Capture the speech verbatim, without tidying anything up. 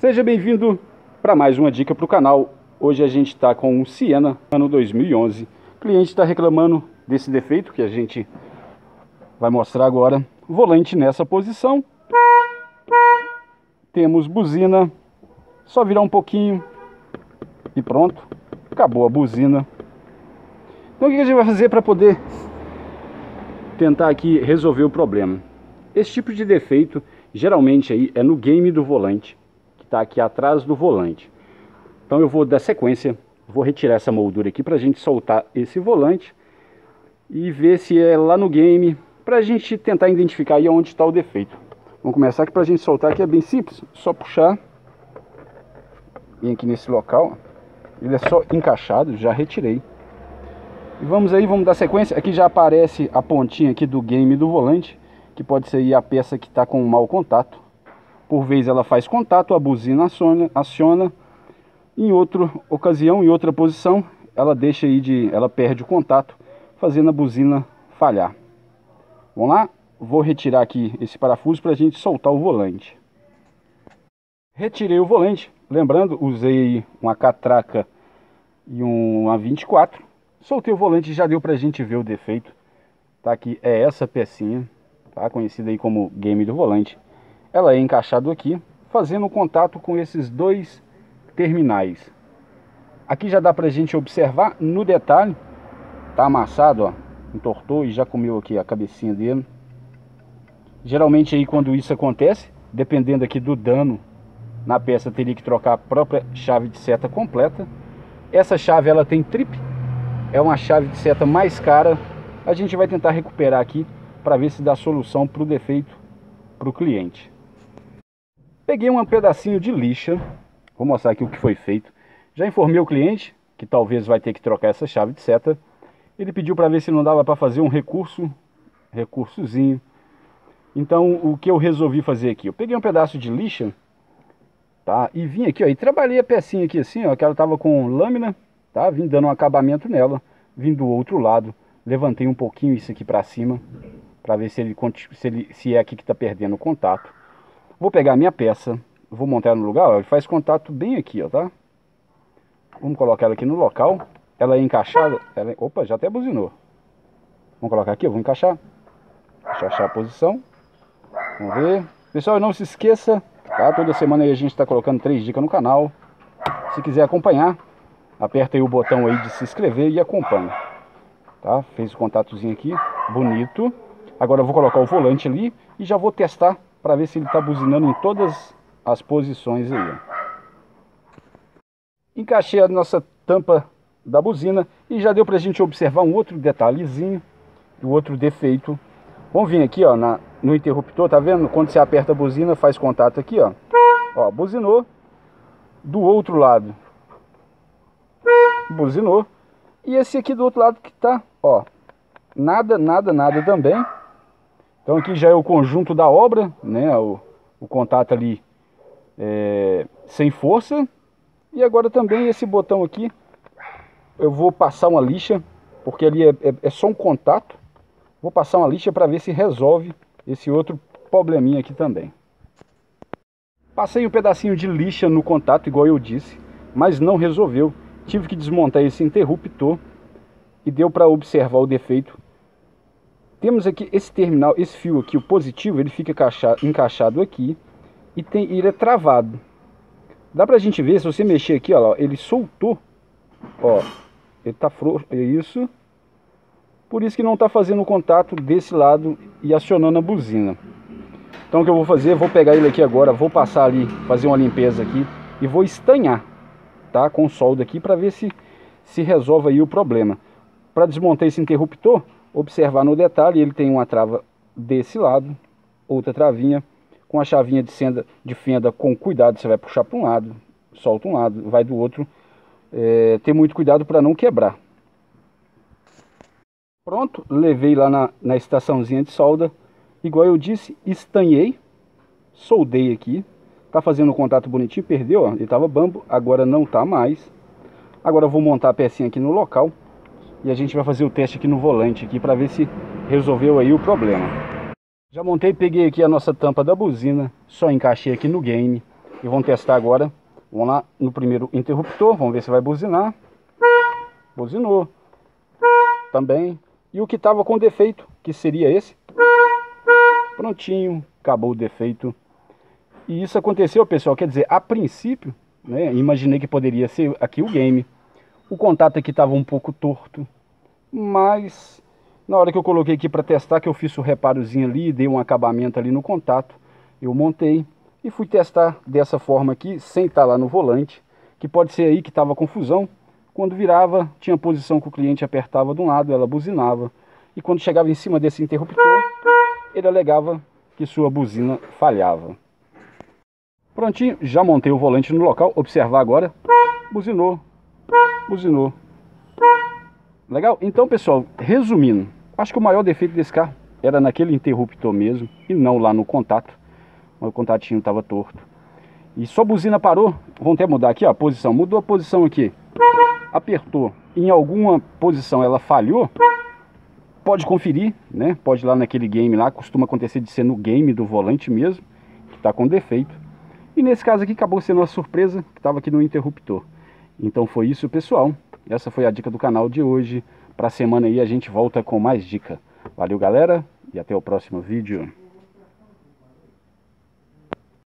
Seja bem-vindo para mais uma dica para o canal. Hoje a gente está com um Siena, ano dois mil e onze. O cliente está reclamando desse defeito que a gente vai mostrar agora. Volante nessa posição. Temos buzina. Só virar um pouquinho e pronto. Acabou a buzina. Então o que a gente vai fazer para poder tentar aqui resolver o problema? Esse tipo de defeito geralmente aí é no game do volante, que está aqui atrás do volante. Então eu vou dar sequência, vou retirar essa moldura aqui para a gente soltar esse volante e ver se é lá no game, para a gente tentar identificar aí onde está o defeito. Vamos começar aqui para a gente soltar, que é bem simples, só puxar, vem aqui nesse local, ele é só encaixado, já retirei. E vamos aí, vamos dar sequência. Aqui já aparece a pontinha aqui do game do volante, que pode ser aí a peça que está com um mau contato. Por vez ela faz contato, a buzina aciona, aciona. Em outra ocasião, em outra posição, ela deixa aí de, ela perde o contato, fazendo a buzina falhar. Vamos lá? Vou retirar aqui esse parafuso para a gente soltar o volante. Retirei o volante, lembrando, usei uma catraca e uma vinte e quatro. Soltei o volante e já deu pra gente ver o defeito. Tá aqui, é essa pecinha, tá? Conhecida aí como game do volante. Ela é encaixada aqui, fazendo contato com esses dois terminais. Aqui já dá pra gente observar no detalhe. Tá amassado, ó. Entortou e já comeu aqui a cabecinha dele. Geralmente aí quando isso acontece, dependendo aqui do dano na peça, teria que trocar a própria chave de seta completa. Essa chave ela tem trip. É uma chave de seta mais cara. A gente vai tentar recuperar aqui para ver se dá solução para o defeito para o cliente. Peguei um pedacinho de lixa. Vou mostrar aqui o que foi feito. Já informei o cliente que talvez vai ter que trocar essa chave de seta. Ele pediu para ver se não dava para fazer um recurso, recursozinho. Então o que eu resolvi fazer aqui? Eu peguei um pedaço de lixa, tá? E vim aqui, ó, e trabalhei a pecinha aqui assim, ó, que ela tava com lâmina. Tá? Vim dando um acabamento nela, vim do outro lado, levantei um pouquinho isso aqui para cima, para ver se ele, se ele se é aqui que está perdendo o contato. Vou pegar a minha peça, vou montar no lugar, ó, ele faz contato bem aqui, ó, tá? Vamos colocar ela aqui no local, ela é encaixada, ela, opa, já até buzinou. Vamos colocar aqui, eu vou encaixar, deixa eu achar a posição, vamos ver. Pessoal, não se esqueça, tá? Toda semana aí a gente está colocando três dicas no canal, se quiser acompanhar, aperta aí o botão aí de se inscrever e acompanha. Tá? Fez o contatozinho aqui, bonito. Agora eu vou colocar o volante ali e já vou testar para ver se ele está buzinando em todas as posições aí. Encaixei a nossa tampa da buzina e já deu para a gente observar um outro detalhezinho, o outro defeito. Vamos vir aqui, ó, na, no interruptor, tá vendo? Quando você aperta a buzina, faz contato aqui, ó. Ó, buzinou. Do outro lado, buzinou. E esse aqui do outro lado que tá, ó, nada, nada, nada também. Então aqui já é o conjunto da obra, né, o, o contato ali é, sem força. E agora também esse botão aqui, eu vou passar uma lixa, porque ali é, é, é só um contato. Vou passar uma lixa para ver se resolve esse outro probleminha aqui também. Passei um pedacinho de lixa no contato, igual eu disse, mas não resolveu. Tive que desmontar esse interruptor e deu para observar o defeito. Temos aqui esse terminal, esse fio aqui, o positivo, ele fica encaixado, encaixado aqui e tem, ele é travado. Dá pra gente ver, se você mexer aqui, ó, ele soltou, ó, ele tá frouxo, é isso. Por isso que não tá fazendo contato desse lado e acionando a buzina. Então o que eu vou fazer, vou pegar ele aqui agora, vou passar ali, fazer uma limpeza aqui e vou estanhar, tá, com solda aqui para ver se se resolve aí o problema. Para desmontar esse interruptor, observar no detalhe, ele tem uma trava desse lado, outra travinha com a chavinha de fenda, de fenda com cuidado, você vai puxar para um lado, solta um lado, vai do outro, é, ter muito cuidado para não quebrar. Pronto, levei lá na, na estaçãozinha de solda, igual eu disse, estanhei, soldei aqui. Tá fazendo o contato bonitinho, perdeu, ó, ele tava bambo, agora não tá mais. Agora eu vou montar a pecinha aqui no local e a gente vai fazer o teste aqui no volante aqui para ver se resolveu aí o problema. Já montei, peguei aqui a nossa tampa da buzina, só encaixei aqui no game. E vamos testar agora. Vamos lá no primeiro interruptor, vamos ver se vai buzinar. Buzinou. Também. E o que estava com defeito, que seria esse. Prontinho, acabou o defeito. E isso aconteceu, pessoal, quer dizer, a princípio, né, imaginei que poderia ser aqui o game. O contato aqui estava um pouco torto, mas na hora que eu coloquei aqui para testar, que eu fiz o reparozinho ali, dei um acabamento ali no contato, eu montei e fui testar dessa forma aqui, sem estar lá no volante, que pode ser aí que estava confusão. Quando virava, tinha posição que o cliente apertava de um lado, ela buzinava. E quando chegava em cima desse interruptor, ele alegava que sua buzina falhava. Prontinho, já montei o volante no local, observar agora, buzinou, buzinou. Legal? Então, pessoal, resumindo, acho que o maior defeito desse carro era naquele interruptor mesmo, e não lá no contato. O contatinho estava torto. E só a buzina parou, vamos até mudar aqui ó, a posição, mudou a posição aqui. Apertou, em alguma posição ela falhou, pode conferir, né? Pode ir lá naquele game lá, costuma acontecer de ser no game do volante mesmo, que está com defeito. E nesse caso aqui acabou sendo uma surpresa, que estava aqui no interruptor. Então foi isso, pessoal. Essa foi a dica do canal de hoje. Para a semana aí a gente volta com mais dica. Valeu, galera, e até o próximo vídeo.